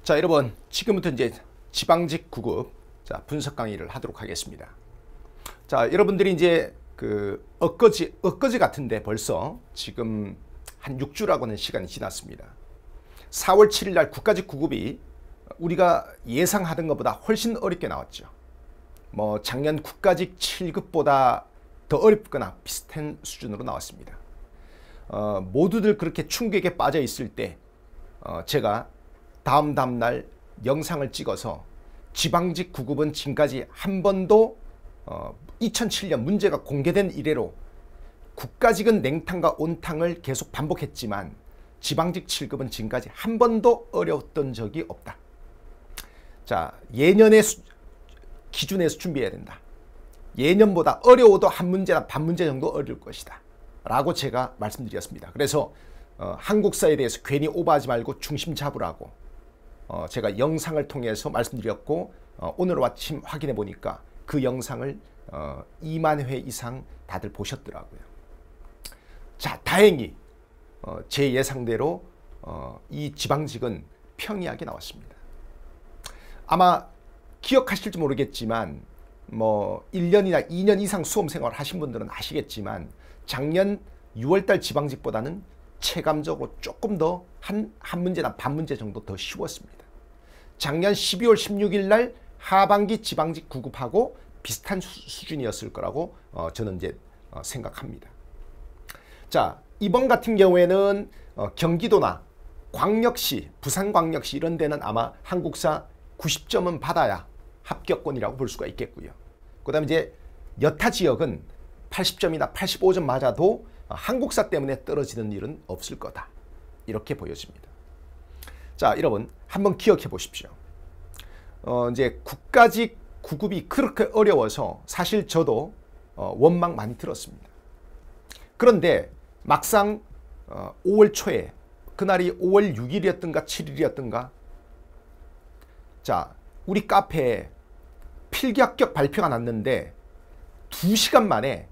자, 여러분, 지금부터 이제 지방직 9급 분석 강의를 하도록 하겠습니다. 자, 여러분들이 이제 그 엊그제 같은데 벌써 지금 한 6주라고 하는 시간이 지났습니다. 4월 7일 날 국가직 9급이 우리가 예상하던 것보다 훨씬 어렵게 나왔죠. 뭐 작년 국가직 7급보다 더 어렵거나 비슷한 수준으로 나왔습니다. 모두들 그렇게 충격에 빠져 있을 때 제가 다음 날 영상을 찍어서 지방직 9급은 지금까지 한 번도 2007년 문제가 공개된 이래로 국가직은 냉탕과 온탕을 계속 반복했지만 지방직 7급은 지금까지 한 번도 어려웠던 적이 없다. 자, 예년의 기준에서 준비해야 된다. 예년보다 어려워도 한 문제나 반 문제 정도 어려울 것이다 라고 제가 말씀드렸습니다. 그래서 한국사에 대해서 괜히 오버하지 말고 중심 잡으라고 제가 영상을 통해서 말씀드렸고 오늘 아침 확인해 보니까 그 영상을 2만 회 이상 다들 보셨더라고요. 자, 다행히 제 예상대로 이 지방직은 평이하게 나왔습니다. 아마 기억하실지 모르겠지만 뭐 1년이나 2년 이상 수험생활 하신 분들은 아시겠지만 작년 6월달 지방직보다는 체감적으로 조금 더 한 문제나 반 문제 정도 더 쉬웠습니다. 작년 12월 16일 날 하반기 지방직 9급하고 비슷한 수준이었을 거라고 저는 이제 생각합니다. 자, 이번 같은 경우에는 경기도나 광역시, 부산광역시 이런 데는 아마 한국사 90점은 받아야 합격권이라고 볼 수가 있겠고요. 그 다음에 이제 여타 지역은 80점이나 85점 맞아도 한국사 때문에 떨어지는 일은 없을 거다. 이렇게 보여집니다. 자, 여러분 한번 기억해 보십시오. 이제 국가직 9급이 그렇게 어려워서 사실 저도 원망 많이 들었습니다. 그런데 막상 5월 초에 그날이 5월 6일이었던가 7일이었던가 자, 우리 카페에 필기합격 발표가 났는데 2시간 만에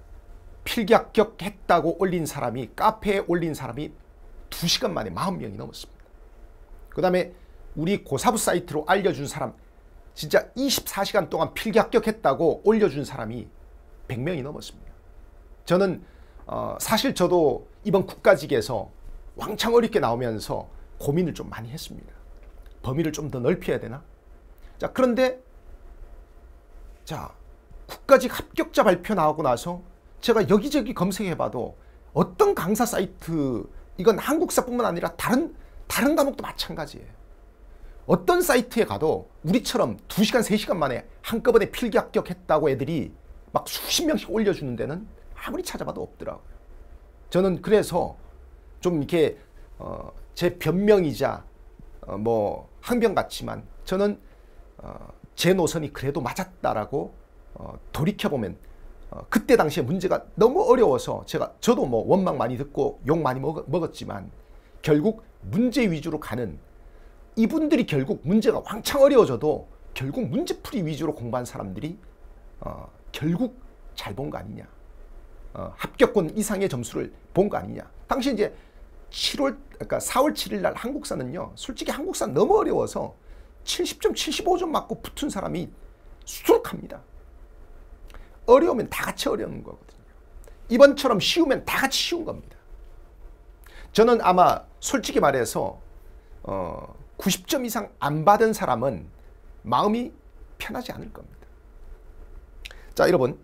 필기합격했다고 올린 사람이 카페에 올린 사람이 2시간 만에 40명이 넘었습니다. 그 다음에 우리 고사부 사이트로 알려준 사람 진짜 24시간 동안 필기합격했다고 올려준 사람이 100명이 넘었습니다. 저는 사실 저도 이번 국가직에서 왕창 어렵게 나오면서 고민을 좀 많이 했습니다. 범위를 좀 더 넓혀야 되나? 자, 그런데 자, 국가직 합격자 발표 나오고 나서 제가 여기저기 검색해봐도 어떤 강사 사이트, 이건 한국사뿐만 아니라 다른 과목도 마찬가지예요. 어떤 사이트에 가도 우리처럼 2시간, 3시간 만에 한꺼번에 필기 합격했다고 애들이 막 수십 명씩 올려주는 데는 아무리 찾아봐도 없더라고요. 저는 그래서 좀 이렇게 제 변명이자 뭐 항변 같지만 저는 제 노선이 그래도 맞았다라고 돌이켜보면 그때 당시에 문제가 너무 어려워서 저도 뭐 원망 많이 듣고 욕 많이 먹었지만 결국 문제 위주로 가는 이분들이 결국 문제가 왕창 어려워져도 결국 문제풀이 위주로 공부한 사람들이 결국 잘 본 거 아니냐. 합격권 이상의 점수를 본 거 아니냐. 당시 이제 그러니까 4월 7일 날 한국사는요. 솔직히 한국사 너무 어려워서 70점, 75점 맞고 붙은 사람이 수두룩합니다. 어려우면 다 같이 어려운 거거든요. 이번처럼 쉬우면 다 같이 쉬운 겁니다. 저는 아마 솔직히 말해서 90점 이상 안 받은 사람은 마음이 편하지 않을 겁니다. 자, 여러분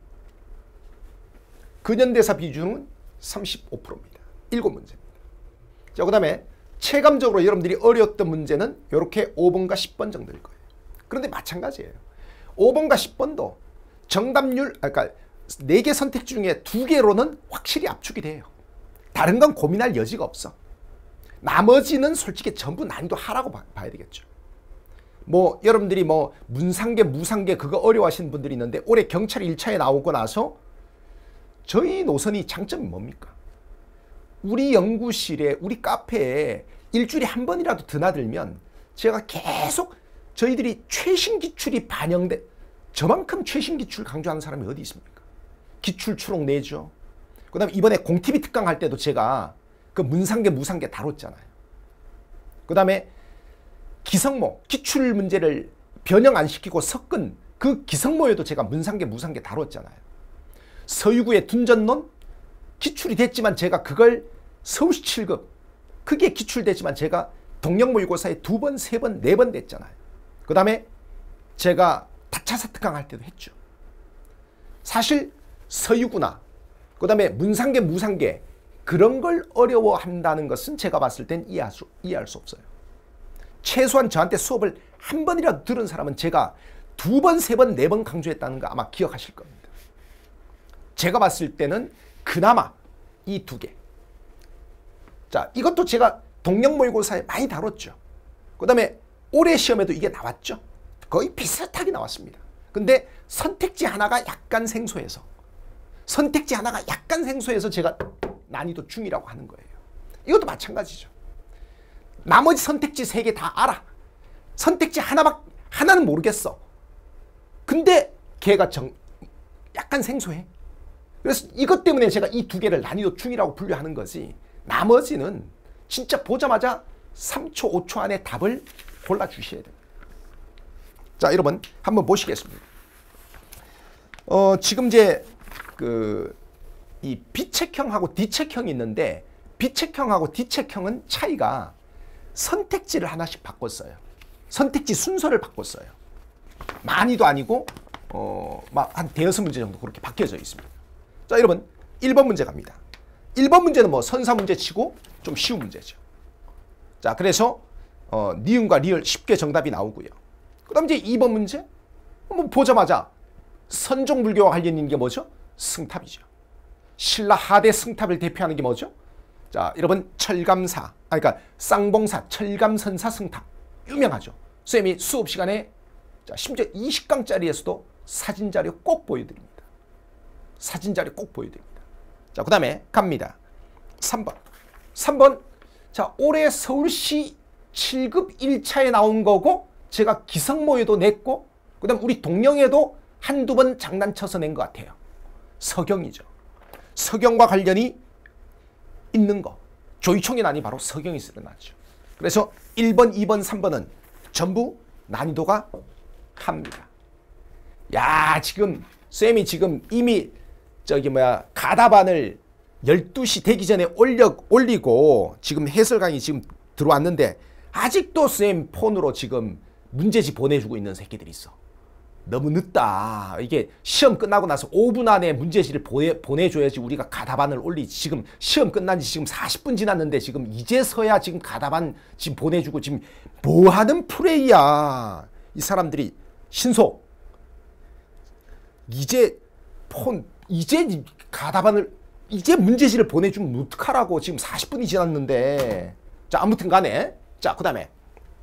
근현대사 비중은 35%입니다. 7문제입니다. 자, 그 다음에 체감적으로 여러분들이 어려웠던 문제는 이렇게 5번과 10번 정도일 거예요. 그런데 마찬가지예요. 5번과 10번도 정답률, 그러니까 4개 선택 중에 2개로는 확실히 압축이 돼요. 다른 건 고민할 여지가 없어. 나머지는 솔직히 전부 난이도 하라고 봐야 되겠죠. 뭐 여러분들이 뭐 문상계, 무상계 그거 어려워하시는 분들이 있는데 올해 경찰 1차에 나오고 나서 저희 노선이 장점이 뭡니까? 우리 연구실에, 우리 카페에 일주일에 한 번이라도 드나들면 제가 계속 저희들이 최신 기출이 반영돼 저만큼 최신 기출 강조하는 사람이 어디 있습니까? 기출 추록 내죠. 그 다음에 이번에 공TV 특강 할 때도 제가 그 문상계, 무상계 다뤘잖아요. 그 다음에 기성모, 기출 문제를 변형 안 시키고 섞은 그 기성모에도 제가 문상계, 무상계 다뤘잖아요. 서유구의 둔전론 기출이 됐지만 제가 그걸 서울시 7급 그게 기출됐지만 제가 동력 모의고사에 2번, 3번, 4번 냈잖아요. 그 다음에 제가 다차사 특강 할 때도 했죠. 사실 서유구나 그 다음에 문상계, 무상계 그런 걸 어려워한다는 것은 제가 봤을 땐 이해할 수 없어요. 최소한 저한테 수업을 한 번이라도 들은 사람은 제가 2번, 3번, 4번 강조했다는 거 아마 기억하실 겁니다. 제가 봤을 때는 그나마 이 2개. 자, 이것도 제가 동력 모의고사에 많이 다뤘죠. 그 다음에 올해 시험에도 이게 나왔죠. 거의 비슷하게 나왔습니다. 근데 선택지 하나가 약간 생소해서 제가 난이도 중이라고 하는 거예요. 이것도 마찬가지죠. 나머지 선택지 3개 다 알아. 선택지 하나는 모르겠어. 근데 걔가 약간 생소해. 그래서 이것 때문에 제가 이 2개를 난이도 중이라고 분류하는 거지. 나머지는 진짜 보자마자 3초, 5초 안에 답을 골라주셔야 됩니다. 자, 여러분 한번 보시겠습니다. 지금 이제 이 B책형하고 D책형이 있는데 B책형하고 D책형은 차이가 선택지를 하나씩 바꿨어요. 선택지 순서를 바꿨어요. 많이도 아니고 막 한 대여섯 문제 정도 그렇게 바뀌어져 있습니다. 자, 여러분 1번 문제 갑니다. 1번 문제는 뭐 선사 문제 치고 좀 쉬운 문제죠. 자, 그래서 니은과 리을 쉽게 정답이 나오고요. 그 다음 이제 2번 문제 뭐 보자마자 선종불교와 관련 있는 게 뭐죠? 승탑이죠. 신라 하대 승탑을 대표하는 게 뭐죠? 자, 여러분 철감사, 그러니까 쌍봉사 철감선사 승탑 유명하죠. 쌤이 수업 시간에 자, 심지어 20강짜리에서도 사진자료 꼭 보여드립니다. 사진자료 꼭 보여드립니다. 자, 그 다음에 갑니다. 3번. 자, 올해 서울시 7급 1차에 나온 거고 제가 기성모에도 냈고 그 다음 우리 동영에도 한두 번 장난쳐서 낸 것 같아요. 서경이죠. 서경과 관련이 있는 거. 조이총의 난이 바로 서경에서 일어나죠. 그래서 1번, 2번, 3번은 전부 난이도가 합니다. 야, 지금 쌤이 지금 이미 가다반을 12시 되기 전에 올리고 지금 해설 강의 지금 들어왔는데 아직도 쌤 폰으로 지금 문제지 보내주고 있는 새끼들이 있어. 너무 늦다. 이게 시험 끝나고 나서 5분 안에 문제지를 보내줘야지 우리가 가다반을 올리지. 지금 시험 끝난 지 지금 40분 지났는데 지금 이제서야 지금 가다반 지금 보내주고 지금 뭐하는 플레이야. 이 사람들이 신속. 이제 가다반을 이제 문제지를 보내주면 어떡하라고. 지금 40분이 지났는데. 자, 아무튼 간에 자, 그 다음에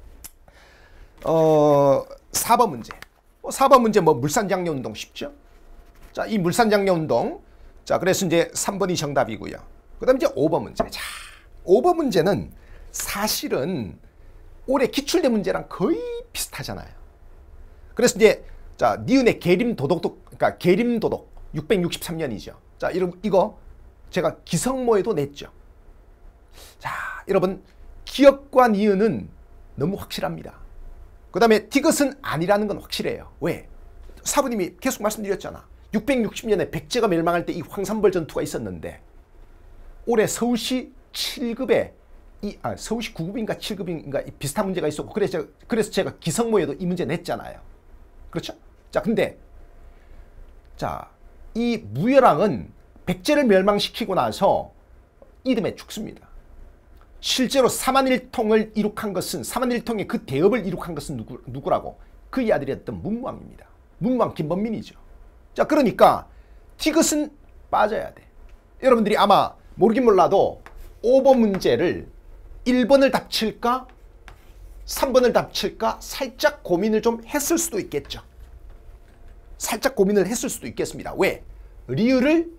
4번 문제. 4번 문제 뭐 물산장려운동 쉽죠? 자, 이 물산장려운동. 자, 그래서 이제 3번이 정답이고요. 그 다음에 이제 5번 문제. 자, 5번 문제는 사실은 올해 기출대 문제랑 거의 비슷하잖아요. 그래서 이제 자, 니은의 계림도덕, 그러니까 계림도덕 663년이죠. 자, 이거 제가 기성모에도 냈죠. 자, 여러분 기역과 니은은 너무 확실합니다. 그 다음에 디귿은 아니라는 건 확실해요. 왜? 사부님이 계속 말씀드렸잖아. 660년에 백제가 멸망할 때 이 황산벌 전투가 있었는데 올해 서울시 7급에 서울시 9급인가 7급인가 비슷한 문제가 있었고 그래서 제가 기성모에도 이 문제 냈잖아요. 그렇죠? 자, 근데 자, 이 무열왕은 백제를 멸망시키고 나서 이듬해 죽습니다. 실제로 사만일통을 이룩한 것은 사만일통의 그 대업을 이룩한 것은 누구라고? 그의 아들이었던 문왕입니다. 문왕 김범민이죠. 자, 그러니까 디귿은 빠져야 돼. 여러분들이 아마 모르긴 몰라도 5번 문제를 1번을 답칠까 3번을 답칠까 살짝 고민을 좀 했을 수도 있겠죠. 살짝 고민을 했을 수도 있겠습니다. 왜? 리을을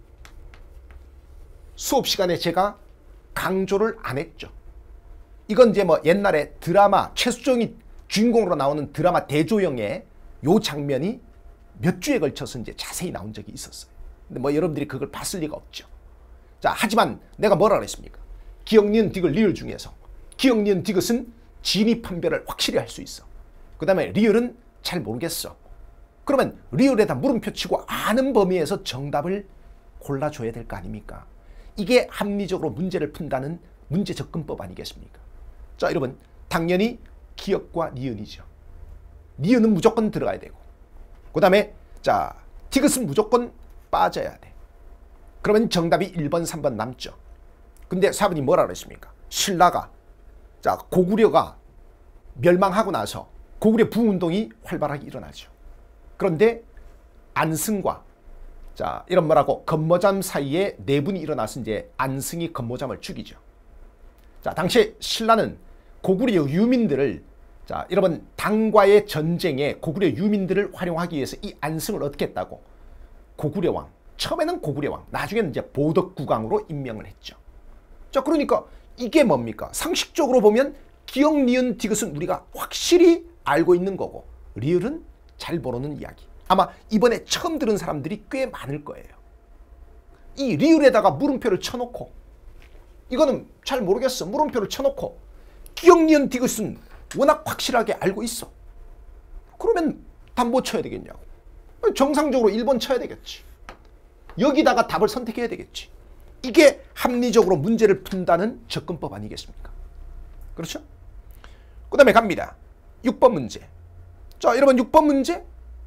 수업 시간에 제가 강조를 안 했죠. 이건 이제 뭐 옛날에 드라마 최수종이 주인공으로 나오는 드라마 대조영의 요 장면이 몇 주에 걸쳐서 이제 자세히 나온 적이 있었어요. 근데 뭐 여러분들이 그걸 봤을 리가 없죠. 자, 하지만 내가 뭐라 그랬습니까? 기역, 니은, 디귿, 리을 중에서 기역, 니은, 디귿은 진위 판별을 확실히 할 수 있어. 그 다음에 리을은 잘 모르겠어. 그러면 리을에다 물음표 치고 아는 범위에서 정답을 골라줘야 될 거 아닙니까? 이게 합리적으로 문제를 푼다는 문제 접근법 아니겠습니까? 자, 여러분, 당연히 기역과 니은이죠. 니은은 무조건 들어가야 되고, 그 다음에 자, 디귿은 무조건 빠져야 돼. 그러면 정답이 1번, 3번 남죠. 근데 사부님 뭐라 그랬습니까? 신라가, 자, 고구려가 멸망하고 나서 고구려 부운동이 활발하게 일어나죠. 그런데 안승과, 자, 이런 뭐라고 건모잠 사이에 내분이 일어나서 이제 안승이 건모잠을 죽이죠. 자, 당시 신라는 고구려 유민들을, 자, 여러분, 당과의 전쟁에 고구려 유민들을 활용하기 위해서 이 안승을 어떻게 했다고? 고구려왕, 처음에는 고구려왕, 나중에는 이제 보덕국왕으로 임명을 했죠. 자, 그러니까 이게 뭡니까? 상식적으로 보면 기역, 니은, 디귿은 우리가 확실히 알고 있는 거고, 리을은 잘 모르는 이야기. 아마 이번에 처음 들은 사람들이 꽤 많을 거예요. 이 리을에다가 물음표를 쳐놓고, 이거는 잘 모르겠어, 물음표를 쳐놓고, 기역, 니은, 디귿은 워낙 확실하게 알고 있어. 그러면 답 뭐 쳐야 되겠냐고. 정상적으로 1번 쳐야 되겠지. 여기다가 답을 선택해야 되겠지. 이게 합리적으로 문제를 푼다는 접근법 아니겠습니까? 그렇죠? 그 다음에 갑니다. 6번 문제. 자, 여러분, 6번 문제.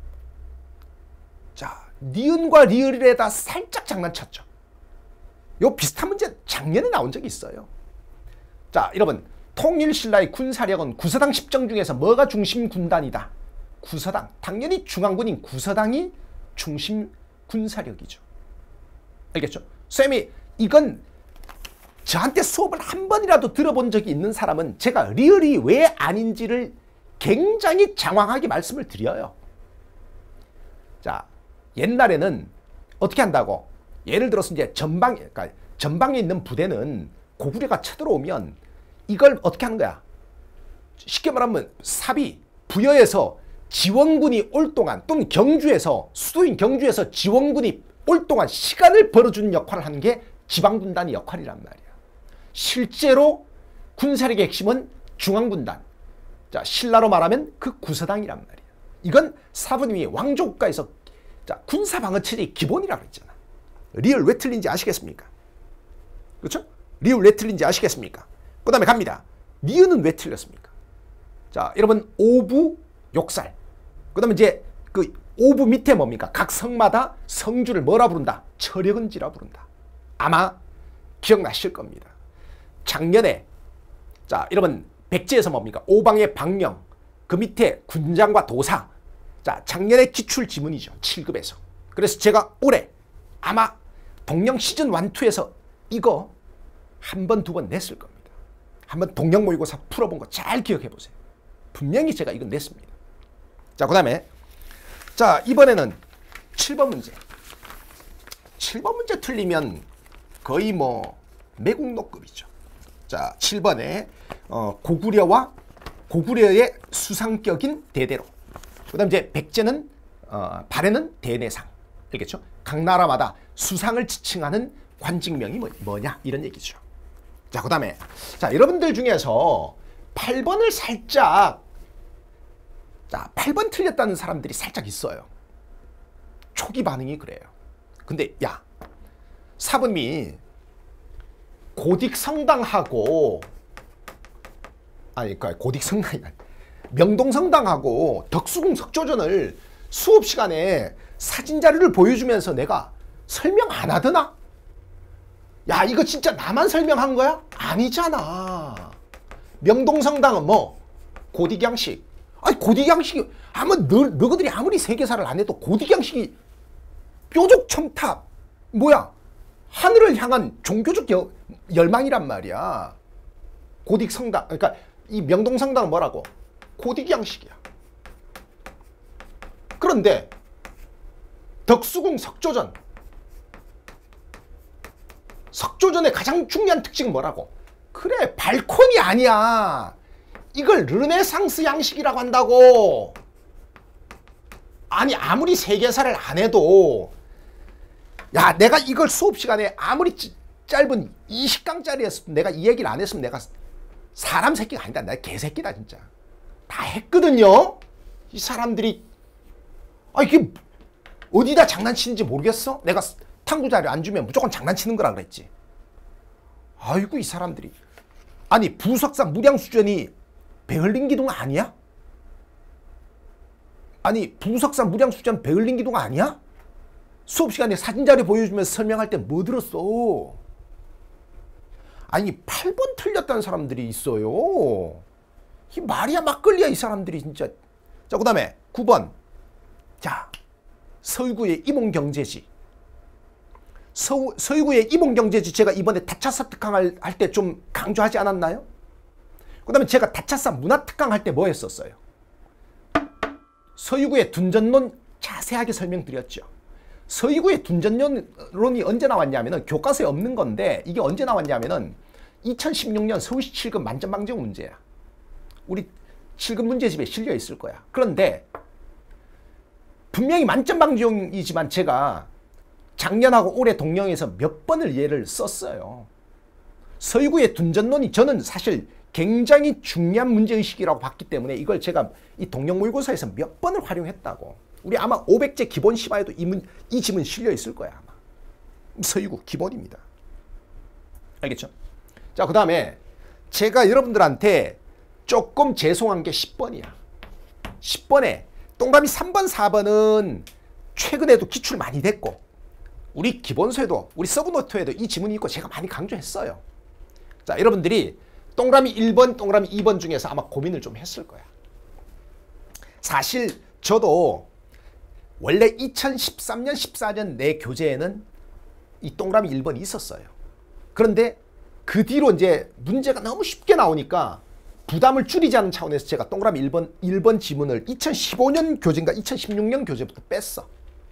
자, 니은과 리을에다 살짝 장난쳤죠. 요 비슷한 문제 작년에 나온 적이 있어요. 자, 여러분, 통일신라의 군사력은 구서당 10정 중에서 뭐가 중심 군단이다? 구서당. 당연히 중앙군인 구서당이 중심 군사력이죠. 알겠죠? 쌤이 이건 저한테 수업을 한 번이라도 들어본 적이 있는 사람은 제가 리을이 왜 아닌지를 굉장히 장황하게 말씀을 드려요. 자, 옛날에는 어떻게 한다고? 예를 들어서 이제 그러니까 전방에 있는 부대는 고구려가 쳐들어오면 이걸 어떻게 하는 거야? 쉽게 말하면 사비, 부여에서 지원군이 올 동안, 또는 경주에서, 수도인 경주에서 지원군이 올 동안 시간을 벌어주는 역할을 하는 게 지방군단의 역할이란 말이야. 실제로 군사력의 핵심은 중앙군단. 자, 신라로 말하면 그 구서당이란 말이야. 이건 사부님이 왕조국가에서, 자, 군사방어체제의 기본이라고 했잖아. 리을 왜 틀린지 아시겠습니까? 그렇죠? 리을 왜 틀린지 아시겠습니까? 그 다음에 갑니다. 니은은 왜 틀렸습니까? 자, 여러분, 오부, 욕살. 그 다음에 이제 그 오부 밑에 뭡니까? 각 성마다 성주를 뭐라 부른다? 철역은지라 부른다. 아마 기억나실 겁니다. 작년에, 자, 여러분, 백제에서 뭡니까? 오방의 방령, 그 밑에 군장과 도사. 자, 작년에 기출 지문이죠. 7급에서. 그래서 제가 올해 아마 동령 시즌 1, 2에서 이거 한 번, 두 번 냈을 겁니다. 한번 동령 모의고사 풀어본 거 잘 기억해 보세요. 분명히 제가 이거 냈습니다. 자, 그 다음에, 자, 이번에는 7번 문제. 7번 문제 틀리면 거의 뭐 매국노급이죠. 자, 7번에 고구려와 고구려의 수상격인 대대로. 그 다음 이제 백제는 발해는 대내상. 알겠죠? 각 나라마다 수상을 지칭하는 관직명이 뭐냐 이런 얘기죠. 자, 그 다음에, 자, 여러분들 중에서 8번을 살짝, 자, 8번 틀렸다는 사람들이 살짝 있어요. 초기 반응이 그래요. 근데 야, 사부님이 고딕성당하고, 아니, 그러니까 고딕성당이 아니라 명동성당하고 덕수궁 석조전을 수업 시간에 사진 자료를 보여주면서 내가 설명 안 하더나? 야, 이거 진짜 나만 설명한 거야? 아니잖아. 명동성당은 뭐? 고딕양식. 아니, 고딕양식이, 아마 너희들이 아무리 세계사를 안 해도 고딕양식이 뾰족 첨탑, 뭐야? 하늘을 향한 종교적 열망이란 말이야. 고딕성당, 그러니까 이 명동성당은 뭐라고? 고딕양식이야. 그런데 덕수궁 석조전, 석조전의 가장 중요한 특징은 뭐라고? 그래, 발콘이 아니야. 이걸 르네상스 양식이라고 한다고. 아니, 아무리 세계사를 안 해도, 야, 내가 이걸 수업 시간에 아무리 짧은 20강짜리 했으면 내가 이 얘기를 안 했으면 내가 사람 새끼가 아니다. 나 개새끼다 진짜. 다 했거든요. 이 사람들이 이게 어디다 장난치는지 모르겠어? 내가 탐구 자료 안 주면 무조건 장난치는 거라 그랬지. 아이고 이 사람들이. 아니 부석사 무량 수준이 베를린 기둥 아니야? 아니 부석사 무량 수준 베를린 기둥 아니야? 수업 시간에 사진 자료 보여주면서 설명할 때 뭐 들었어? 아니 8번 틀렸다는 사람들이 있어요. 이 말이야 막걸리야 이 사람들이 진짜. 자, 그 다음에 9번. 자, 서유구의 이몽경제지. 서유구의 이몽경제지 제가 이번에 다차사 특강을 할 때 좀 강조하지 않았나요? 그 다음에 제가 다차사 문화특강 할 때 뭐 했었어요? 서유구의 둔전론 자세하게 설명드렸죠. 서유구의 둔전론이 언제 나왔냐면은 교과서에 없는 건데 이게 언제 나왔냐면은 2016년 서울시 7급 만점방정 문제야. 우리 7급 문제집에 실려 있을 거야. 그런데 분명히 만점방정이지만 제가 작년하고 올해 동영에서 몇 번을 예를 썼어요. 서유구의 둔전론이 저는 사실 굉장히 중요한 문제의식이라고 봤기 때문에 이걸 제가 이 동영 모의고사에서 몇 번을 활용했다고. 우리 아마 500제 기본 심화에도 이 지문 실려 있을 거야. 아마. 서유구 기본입니다. 알겠죠? 자, 그 다음에 제가 여러분들한테 조금 죄송한 게 10번이야. 10번에 동그라미 3번, 4번은 최근에도 기출 많이 됐고 우리 기본서에도 우리 서브노트에도 이 지문이 있고 제가 많이 강조했어요. 자, 여러분들이 동그라미 1번, 동그라미 2번 중에서 아마 고민을 좀 했을 거야. 사실 저도 원래 2013년, 14년 내 교재에는 이 동그라미 1번이 있었어요. 그런데 그 뒤로 이제 문제가 너무 쉽게 나오니까 부담을 줄이자는 차원에서 제가 동그라미 1번 지문을 2015년 교재인가 2016년 교재부터 뺐어.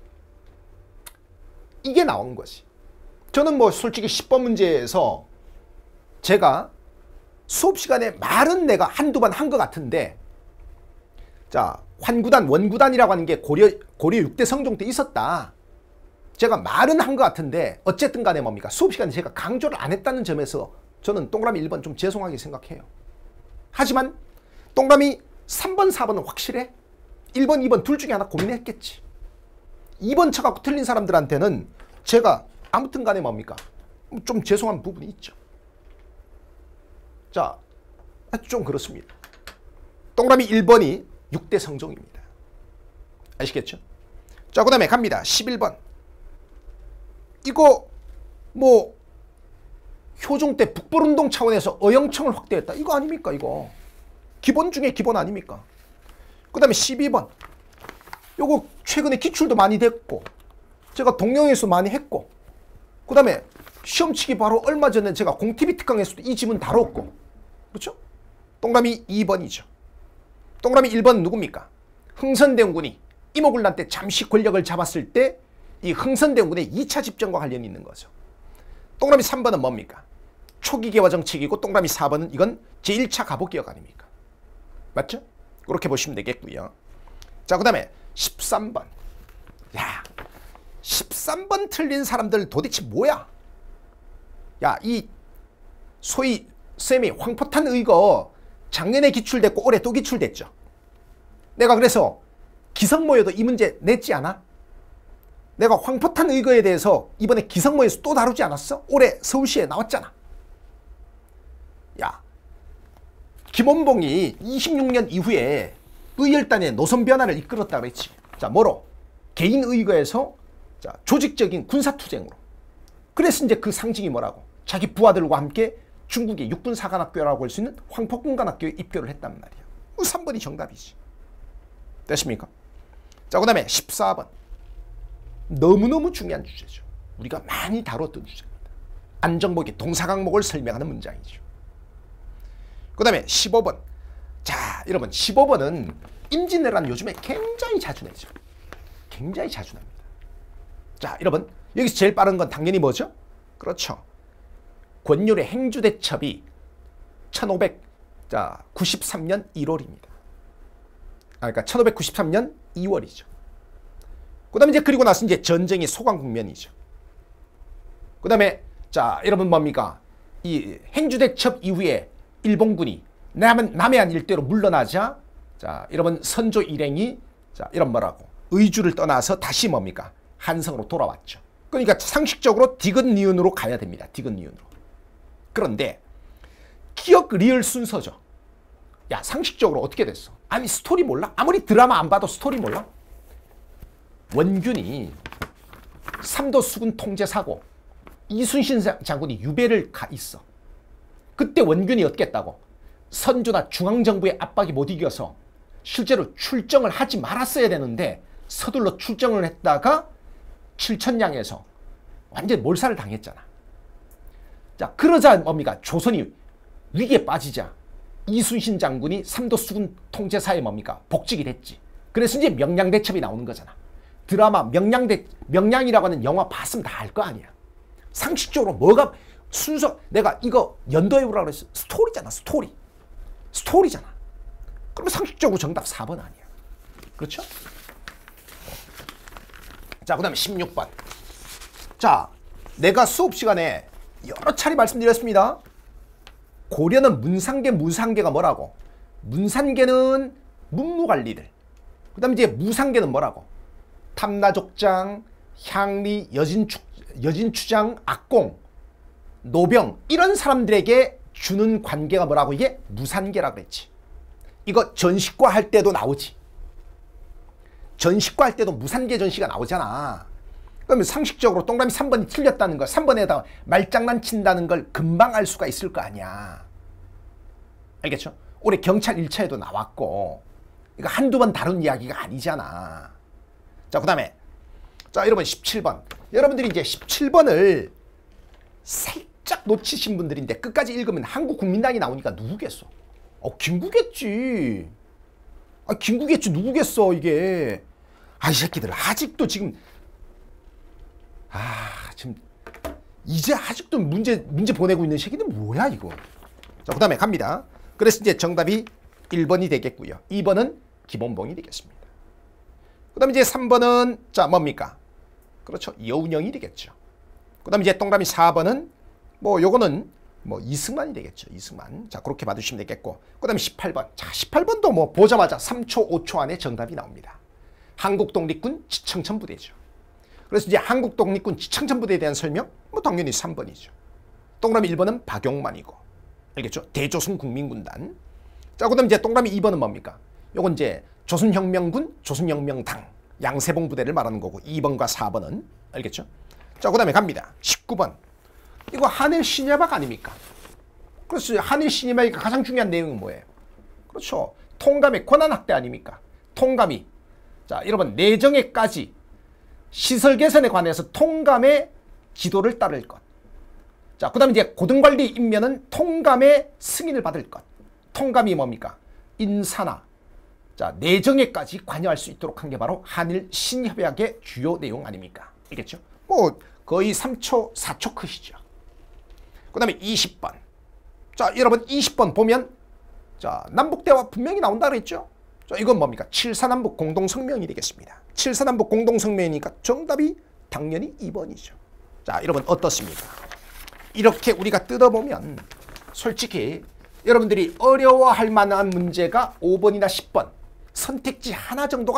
이게 나온 거지. 저는 뭐 솔직히 10번 문제에서 제가 수업 시간에 말은 내가 한두 번 한 것 같은데 자, 환구단, 원구단이라고 하는 게 고려 6대 성종 때 있었다. 제가 말은 한 것 같은데 어쨌든 간에 뭡니까? 수업 시간에 제가 강조를 안 했다는 점에서 저는 동그라미 1번 좀 죄송하게 생각해요. 하지만 동그라미 3번, 4번은 확실해? 1번, 2번 둘 중에 하나 고민했겠지. 2번 쳐갖고 틀린 사람들한테는 제가 아무튼 간에 뭡니까? 좀 죄송한 부분이 있죠. 자, 좀 그렇습니다. 동그라미 1번이 6대 성종입니다. 아시겠죠? 자, 그 다음에 갑니다. 11번. 이거 뭐 효종 때 북벌운동 차원에서 어영청을 확대했다. 이거 아닙니까? 이거. 기본 중에 기본 아닙니까? 그 다음에 12번. 요거 최근에 기출도 많이 됐고 제가 동영에서 많이 했고 그 다음에 시험치기 바로 얼마 전에 제가 공TV 특강에서도 이 지문 다뤘고 그렇죠? 동그라미 2번이죠. 동그라미 1번은 누굽니까? 흥선대원군이 이모군란 때 잠시 권력을 잡았을 때 이 흥선대원군의 2차 집정과 관련이 있는 거죠. 동그라미 3번은 뭡니까? 초기 개화 정책이고 동그라미 4번은 이건 제1차 갑옷개혁 아닙니까? 맞죠? 그렇게 보시면 되겠고요. 자, 그 다음에 13번. 야, 13번 틀린 사람들 도대체 뭐야? 야, 이 소위 쌤이 황포탄 의거 작년에 기출됐고 올해 또 기출됐죠. 내가 그래서 기성모에도 이 문제 냈지 않아? 내가 황포탄 의거에 대해서 이번에 기성모에서 또 다루지 않았어? 올해 서울시에 나왔잖아. 야, 김원봉이 26년 이후에 의열단의 노선 변화를 이끌었다 그랬지. 자, 뭐로? 개인 의거에서 자, 조직적인 군사투쟁으로. 그래서 이제 그 상징이 뭐라고? 자기 부하들과 함께 중국의 육군사관학교라고 할 수 있는 황포군관학교에 입교를 했단 말이야. 3번이 정답이지. 됐습니까? 자, 그 다음에 14번. 너무너무 중요한 주제죠. 우리가 많이 다뤘던 주제입니다. 안정복의 동사강목을 설명하는 문장이죠. 그 다음에 15번. 자, 여러분 15번은 임진왜란 요즘에 굉장히 자주 내죠. 굉장히 자주 납니다. 자, 여러분 여기서 제일 빠른 건 당연히 뭐죠? 그렇죠. 권율의 행주대첩이 1593년 1월입니다. 그러니까 1593년 2월이죠. 그 다음에 이제 그리고 나서 이제 전쟁이 소강 국면이죠. 그 다음에 자, 여러분 뭡니까? 이 행주대첩 이후에 일본군이 남해안 일대로 물러나자 자 여러분 선조 일행이 자 이런 뭐라고 의주를 떠나서 다시 뭡니까 한성으로 돌아왔죠. 그러니까 상식적으로 디귿 니은으로 가야 됩니다. 디귿 니은으로. 그런데 기억 리을 순서죠. 야 상식적으로 어떻게 됐어? 아니 스토리 몰라? 아무리 드라마 안 봐도 스토리 몰라? 원균이 삼도 수군 통제 사고 이순신 장군이 유배를 가 있어. 그때 원균이 어떻게 했다고? 선조나 중앙정부의 압박이 못 이겨서 실제로 출정을 하지 말았어야 되는데 서둘러 출정을 했다가 칠천량에서 완전 몰살을 당했잖아. 자 그러자 뭡니까? 조선이 위기에 빠지자 이순신 장군이 삼도 수군 통제사에 뭡니까? 복직이 됐지. 그래서 이제 명량대첩이 나오는 거잖아. 드라마 명량이라고 하는 영화 봤으면 다 알 거 아니야. 상식적으로 뭐가 순서 내가 이거 연도해보라고 그랬어. 스토리잖아. 스토리잖아. 그러면 상식적으로 정답 4번 아니야. 그렇죠? 자, 그 다음에 16번. 자, 내가 수업 시간에 여러 차례 말씀드렸습니다. 고려는 문산계, 무산계가 뭐라고? 문산계는 문무관리들. 그 다음에 이제 무산계는 뭐라고? 탐나족장, 향리, 여진추장, 악공, 노병 이런 사람들에게 주는 관계가 뭐라고? 이게 무산계라고 그랬지. 이거 전식과 할 때도 나오지. 전식과 할 때도 무산계 전시가 나오잖아. 그러면 상식적으로 동그라미 3번이 틀렸다는 걸 3번에다가 말장난 친다는 걸 금방 알 수가 있을 거 아니야. 알겠죠? 올해 경찰 1차에도 나왔고 이거 한두 번 다룬 이야기가 아니잖아. 자, 그 다음에 자 여러분 17번. 여러분들이 이제 17번을 살짝 놓치신 분들인데 끝까지 읽으면 한국국민당이 나오니까 누구겠어? 김구겠지. 김구겠지. 누구겠어 이게. 이 새끼들 아직도 지금 지금 이제 아직도 문제 보내고 있는 새끼들 뭐야 이거. 자, 그 다음에 갑니다. 그래서 이제 정답이 1번이 되겠고요. 2번은 기본봉이 되겠습니다. 그 다음에 이제 3번은 자 뭡니까? 그렇죠. 여운형이 되겠죠. 그 다음에 이제 동그라미 4번은 뭐 요거는 뭐 이승만이 되겠죠. 이승만. 자 그렇게 봐주시면 되겠고 그 다음에 18번. 자 18번도 뭐 보자마자 3초 5초 안에 정답이 나옵니다. 한국독립군 지청천부대죠. 그래서 이제 한국독립군 지청천부대에 대한 설명 뭐 당연히 3번이죠. 동그라미 1번은 박용만이고 알겠죠? 대조선 국민군단. 자 그 다음에 이제 동그라미 2번은 뭡니까? 요건 이제 조선혁명군 조선혁명당 양세봉 부대를 말하는 거고 2번과 4번은 알겠죠? 자 그 다음에 갑니다. 19번. 이거 한일 신협약 아닙니까? 그렇죠. 한일 신협약의 가장 중요한 내용은 뭐예요? 그렇죠. 통감의 권한확대 아닙니까? 통감이 자 여러분 내정에까지 시설 개선에 관해서 통감의 지도를 따를 것. 자 그 다음에 이제 고등관리 임면은 통감의 승인을 받을 것. 통감이 뭡니까? 인사나 자 내정에까지 관여할 수 있도록 한 게 바로 한일 신협약의 주요 내용 아닙니까? 알겠죠? 뭐 거의 3초 4초 컷이죠. 그 다음에 20번. 자 여러분 20번 보면 자 남북대화 분명히 나온다 그랬죠? 자 이건 뭡니까? 7.4남북 공동성명이 되겠습니다. 7.4남북 공동성명이니까 정답이 당연히 2번이죠. 자 여러분 어떻습니까? 이렇게 우리가 뜯어보면 솔직히 여러분들이 어려워할 만한 문제가 5번이나 10번 선택지 하나 정도가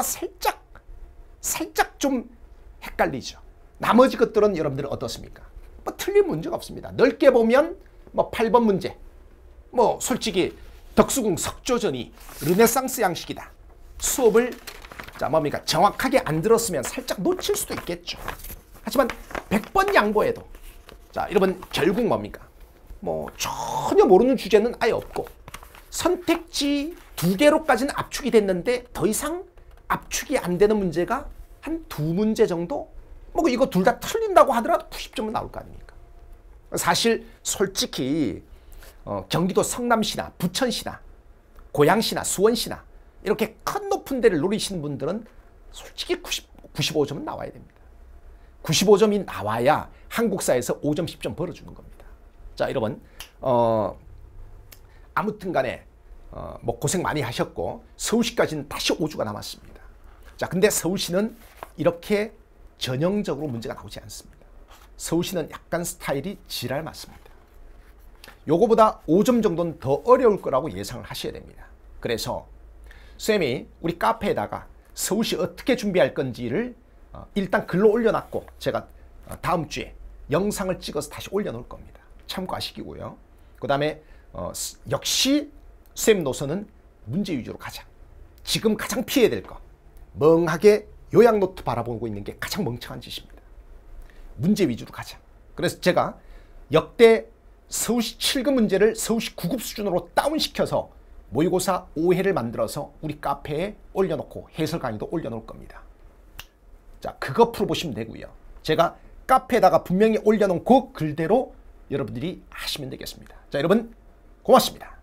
살짝 좀 헷갈리죠. 나머지 것들은 여러분들은 어떻습니까? 뭐 틀린 문제가 없습니다. 넓게 보면 뭐 8번 문제 뭐 솔직히 덕수궁 석조전이 르네상스 양식이다. 수업을 자 뭡니까? 정확하게 안 들었으면 살짝 놓칠 수도 있겠죠. 하지만 100번 양보해도 자 여러분 결국 뭡니까? 뭐 전혀 모르는 주제는 아예 없고 선택지 2개로까지는 압축이 됐는데 더 이상 압축이 안 되는 문제가 한 2문제 정도? 뭐 이거 둘 다 틀린다고 하더라도 90점은 나올 거 아닙니까? 사실 솔직히 경기도 성남시나 부천시나 고양시나 수원시나 이렇게 큰 높은 데를 노리시는 분들은 솔직히 95점은 나와야 됩니다. 95점이 나와야 한국사에서 5점 10점 벌어주는 겁니다. 자 여러분 아무튼 간에 뭐 고생 많이 하셨고 서울시까지는 다시 5주가 남았습니다. 자 근데 서울시는 이렇게 전형적으로 문제가 나오지 않습니다. 서울시는 약간 스타일이 지랄 맞습니다. 요거보다 5점 정도는 더 어려울 거라고 예상을 하셔야 됩니다. 그래서 쌤이 우리 카페에다가 서울시 어떻게 준비할 건지를 일단 글로 올려놨고 제가 다음 주에 영상을 찍어서 다시 올려놓을 겁니다. 참고하시기고요. 그 다음에 역시 쌤 노선은 문제 위주로 가자. 지금 가장 피해야 될 거 멍하게 요약 노트 바라보고 있는 게 가장 멍청한 짓입니다. 문제 위주로 가자. 그래서 제가 역대 서울시 7급 문제를 서울시 9급 수준으로 다운시켜서 모의고사 5회를 만들어서 우리 카페에 올려놓고 해설 강의도 올려놓을 겁니다. 자, 그거 풀어보시면 되고요. 제가 카페에다가 분명히 올려놓은 그 글대로 여러분들이 하시면 되겠습니다. 자, 여러분 고맙습니다.